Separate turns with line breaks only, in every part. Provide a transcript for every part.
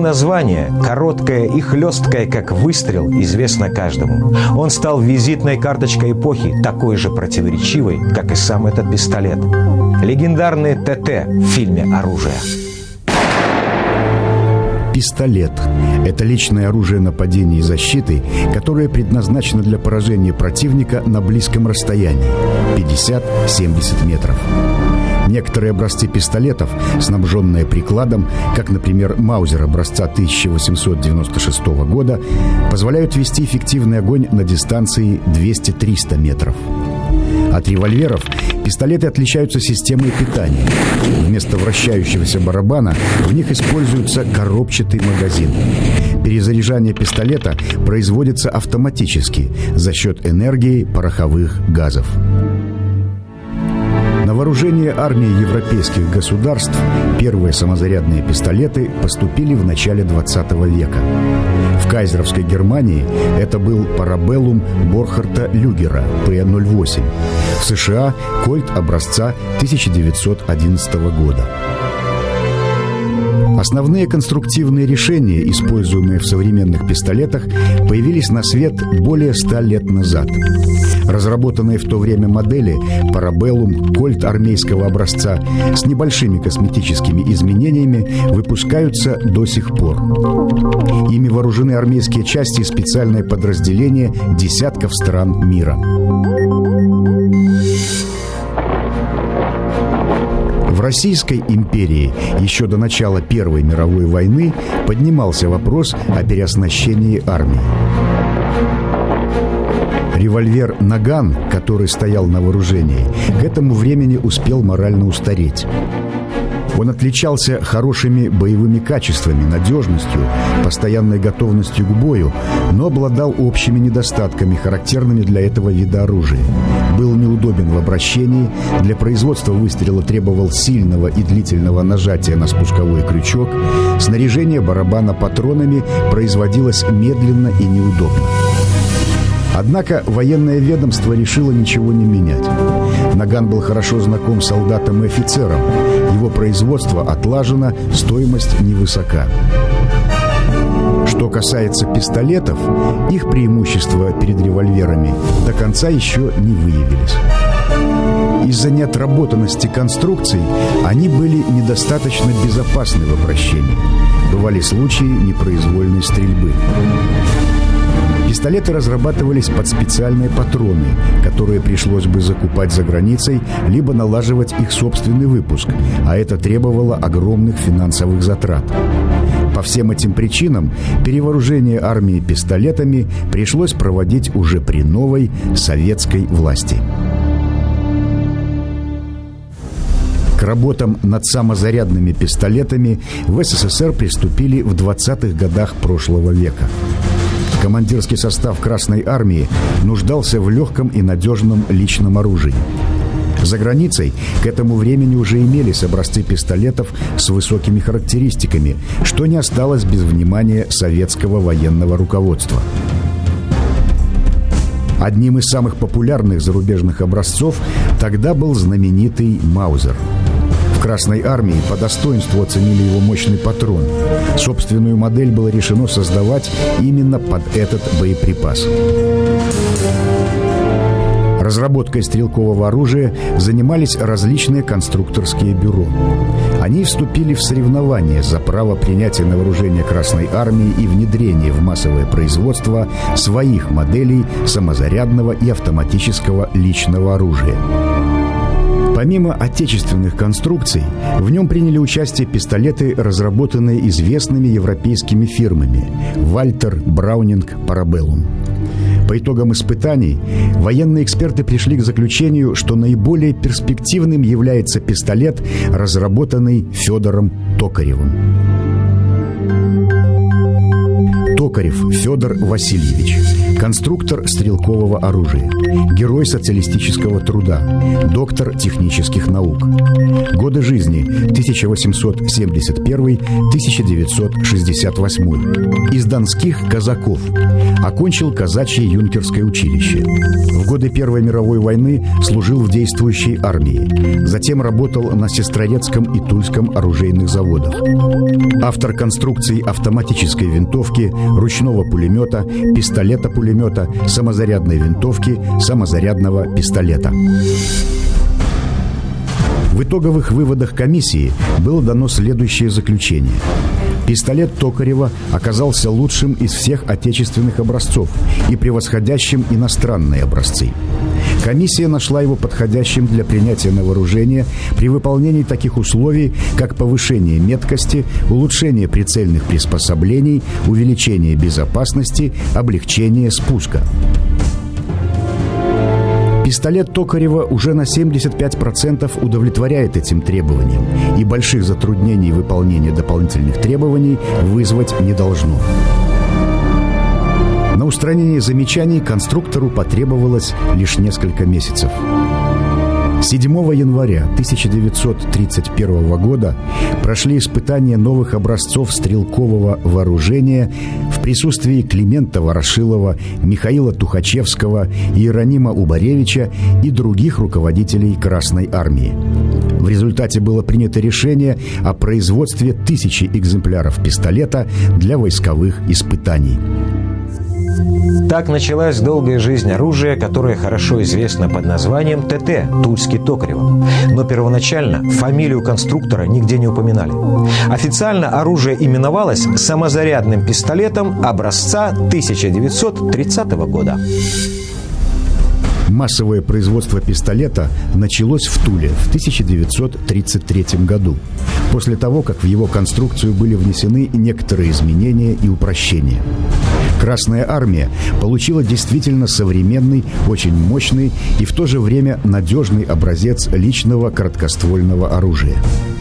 название, короткое и хлесткое, как выстрел, известно каждому. Он стал визитной карточкой эпохи, такой же противоречивой, как и сам этот пистолет. Легендарный ТТ в фильме «Оружие».
Пистолет – это личное оружие нападения и защиты, которое предназначено для поражения противника на близком расстоянии – 50-70 метров. Некоторые образцы пистолетов, снабженные прикладом, как, например, Маузер образца 1896 года, позволяют вести эффективный огонь на дистанции 200-300 метров. От револьверов пистолеты отличаются системой питания. Вместо вращающегося барабана в них используется коробчатый магазин. Перезаряжание пистолета производится автоматически за счет энергии пороховых газов. На вооружение армии европейских государств первые самозарядные пистолеты поступили в начале 20 века. В кайзеровской Германии это был Парабеллум Борхарта Люгера П-08. В США – Кольт образца 1911 года. Основные конструктивные решения, используемые в современных пистолетах, появились на свет более 100 лет назад. Разработанные в то время модели Парабеллум, Кольт армейского образца с небольшими косметическими изменениями выпускаются до сих пор. Ими вооружены армейские части и специальные подразделения десятков стран мира. В Российской империи еще до начала Первой мировой войны поднимался вопрос о переоснащении армии. Револьвер «Наган», который стоял на вооружении, к этому времени успел морально устареть. Он отличался хорошими боевыми качествами, надежностью, постоянной готовностью к бою, но обладал общими недостатками, характерными для этого вида оружия. Был неудобен в обращении, для производства выстрела требовал сильного и длительного нажатия на спусковой крючок, снаряжение барабана патронами производилось медленно и неудобно. Однако военное ведомство решило ничего не менять. Наган был хорошо знаком солдатам и офицерам. Его производство отлажено, стоимость невысока. Что касается пистолетов, их преимущества перед револьверами до конца еще не выявились. Из-за неотработанности конструкций они были недостаточно безопасны в обращении. Бывали случаи непроизвольной стрельбы. Пистолеты разрабатывались под специальные патроны, которые пришлось бы закупать за границей, либо налаживать их собственный выпуск, а это требовало огромных финансовых затрат. По всем этим причинам перевооружение армии пистолетами пришлось проводить уже при новой советской власти. К работам над самозарядными пистолетами в СССР приступили в 20-х годах прошлого века. Командирский состав Красной армии нуждался в легком и надежном личном оружии. За границей к этому времени уже имелись образцы пистолетов с высокими характеристиками, что не осталось без внимания советского военного руководства. Одним из самых популярных зарубежных образцов тогда был знаменитый Маузер. В Красной армии по достоинству оценили его мощный патрон. Собственную модель было решено создавать именно под этот боеприпас. Разработкой стрелкового оружия занимались различные конструкторские бюро. Они вступили в соревнования за право принятия на вооружение Красной армии и внедрения в массовое производство своих моделей самозарядного и автоматического личного оружия. Помимо отечественных конструкций, в нем приняли участие пистолеты, разработанные известными европейскими фирмами «Вальтер», «Браунинг», «Парабеллум». По итогам испытаний военные эксперты пришли к заключению, что наиболее перспективным является пистолет, разработанный Федором Токаревым. Токарев Федор Васильевич, конструктор стрелкового оружия, герой социалистического труда, доктор технических наук. Годы жизни 1871-1968. Из донских казаков. Окончил казачье юнкерское училище. В годы Первой мировой войны служил в действующей армии. Затем работал на Сестрорецком и Тульском оружейных заводах. Автор конструкций автоматической винтовки, ручного пулемета, пистолета-пулемета, самозарядной винтовки, самозарядного пистолета. В итоговых выводах комиссии было дано следующее заключение. Пистолет Токарева оказался лучшим из всех отечественных образцов и превосходящим иностранные образцы. Комиссия нашла его подходящим для принятия на вооружение при выполнении таких условий, как повышение меткости, улучшение прицельных приспособлений, увеличение безопасности, облегчение спуска. Пистолет Токарева уже на 75% удовлетворяет этим требованиям, и больших затруднений выполнения дополнительных требований вызвать не должно. На устранение замечаний конструктору потребовалось лишь несколько месяцев. 7 января 1931 года прошли испытания новых образцов стрелкового вооружения в присутствии Климента Ворошилова, Михаила Тухачевского, Иеронима Убаревича и других руководителей Красной армии. В результате было принято решение о производстве 1000 экземпляров пистолета для войсковых испытаний.
Так началась долгая жизнь оружия, которое хорошо известно под названием ТТ – Тульский-Токарева. Но первоначально фамилию конструктора нигде не упоминали. Официально оружие именовалось самозарядным пистолетом образца 1930 года.
Массовое производство пистолета началось в Туле в 1933 году, после того, как в его конструкцию были внесены некоторые изменения и упрощения. Красная армия получила действительно современный, очень мощный и в то же время надежный образец личного короткоствольного оружия.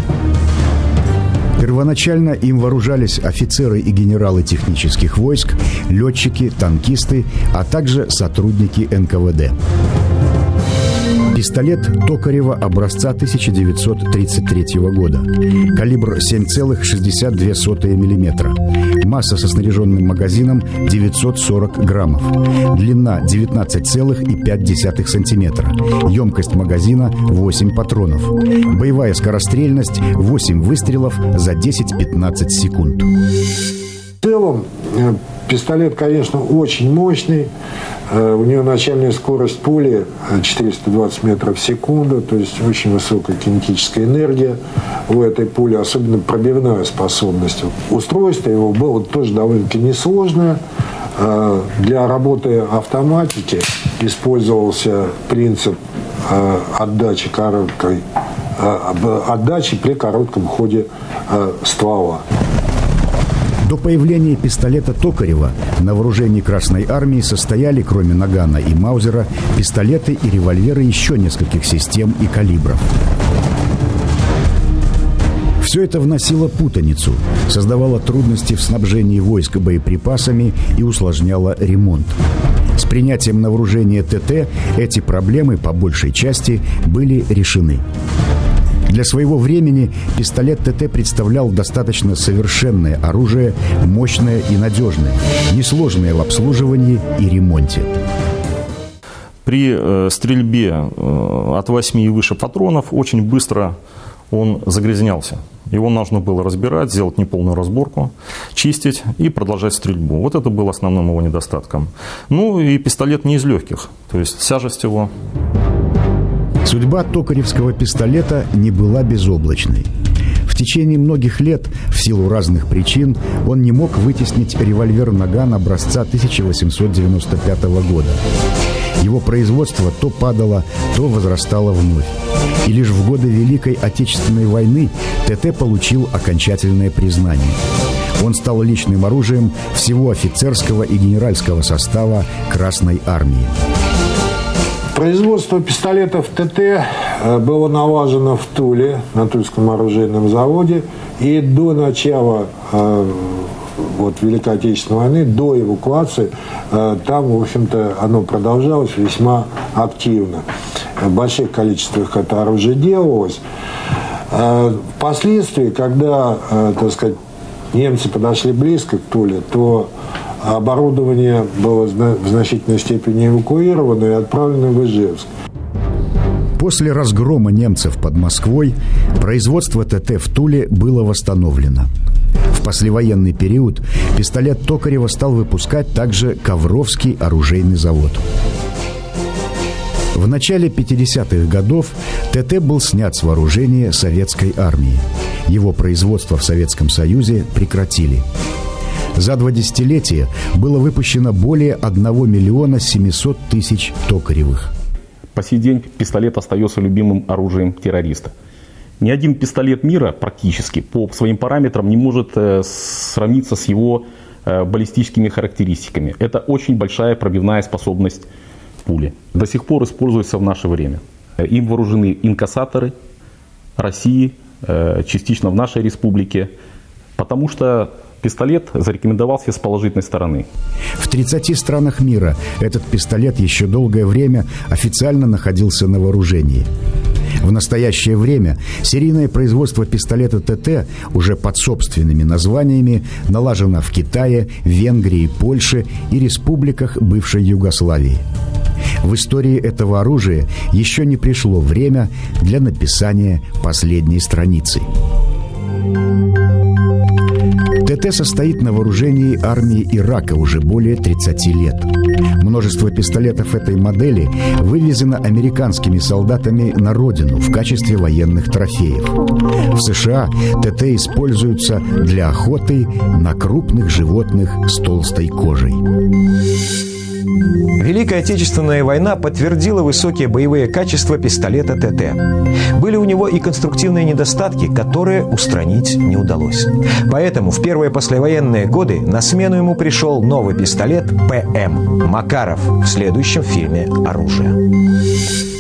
Первоначально им вооружались офицеры и генералы технических войск, летчики, танкисты, а также сотрудники НКВД. Пистолет Токарева образца 1933 года. Калибр 7,62 мм. Масса со снаряженным магазином 940 граммов. Длина 19,5 см. Емкость магазина 8 патронов. Боевая скорострельность 8 выстрелов за 10-15 секунд.
В целом, пистолет, конечно, очень мощный. У нее начальная скорость пули 420 метров в секунду, то есть очень высокая кинетическая энергия у этой пули, особенно пробивная способность. Устройство его было тоже довольно-таки несложное. Для работы автоматики использовался принцип отдачи при коротком ходе ствола.
До появления пистолета Токарева на вооружении Красной армии состояли, кроме нагана и маузера, пистолеты и револьверы еще нескольких систем и калибров. Все это вносило путаницу, создавало трудности в снабжении войск боеприпасами и усложняло ремонт. С принятием на вооружение ТТ эти проблемы, по большей части, были решены. Для своего времени пистолет ТТ представлял достаточно совершенное оружие, мощное и надежное, несложное в обслуживании и ремонте.
При стрельбе от 8 и выше патронов очень быстро он загрязнялся. Его нужно было разбирать, сделать неполную разборку, чистить и продолжать стрельбу. Вот это было основным его недостатком. Ну и пистолет не из легких, то есть тяжесть его.
Судьба токаревского пистолета не была безоблачной. В течение многих лет, в силу разных причин, он не мог вытеснить револьвер «Наган» образца 1895 года. Его производство то падало, то возрастало вновь. И лишь в годы Великой Отечественной войны ТТ получил окончательное признание. Он стал личным оружием всего офицерского и генеральского состава Красной армии.
Производство пистолетов ТТ было налажено в Туле, на Тульском оружейном заводе. И до начала вот Великой Отечественной войны, до эвакуации, там, в общем-то, оно продолжалось весьма активно. В больших количествах это оружие делалось. Впоследствии, когда, так сказать, немцы подошли близко к Туле, то оборудование было в значительной степени эвакуировано и отправлено в Ижевск.
После разгрома немцев под Москвой производство ТТ в Туле было восстановлено. В послевоенный период пистолет Токарева стал выпускать также Ковровский оружейный завод. В начале 50-х годов ТТ был снят с вооружения советской армии. Его производство в Советском Союзе прекратили. За 2 десятилетия было выпущено более 1 миллиона 700 тысяч Токаревых.
По сей день пистолет остается любимым оружием террориста. Ни один пистолет мира практически по своим параметрам не может сравниться с его баллистическими характеристиками. Это очень большая пробивная способность пули. До сих пор используется в наше время. Им вооружены инкассаторы России, частично в нашей республике, потому что пистолет зарекомендовался с положительной стороны.
В 30 странах мира этот пистолет еще долгое время официально находился на вооружении. В настоящее время серийное производство пистолета ТТ уже под собственными названиями налажено в Китае, Венгрии, Польше и республиках бывшей Югославии. В истории этого оружия еще не пришло время для написания последней страницы. ТТ состоит на вооружении армии Ирака уже более 30 лет. Множество пистолетов этой модели вывезено американскими солдатами на родину в качестве военных трофеев. В США ТТ используются для охоты на крупных животных с толстой кожей.
Великая Отечественная война подтвердила высокие боевые качества пистолета ТТ. Были у него и конструктивные недостатки, которые устранить не удалось. Поэтому в первые послевоенные годы на смену ему пришел новый пистолет ПМ «Макаров» в следующем фильме «Оружие».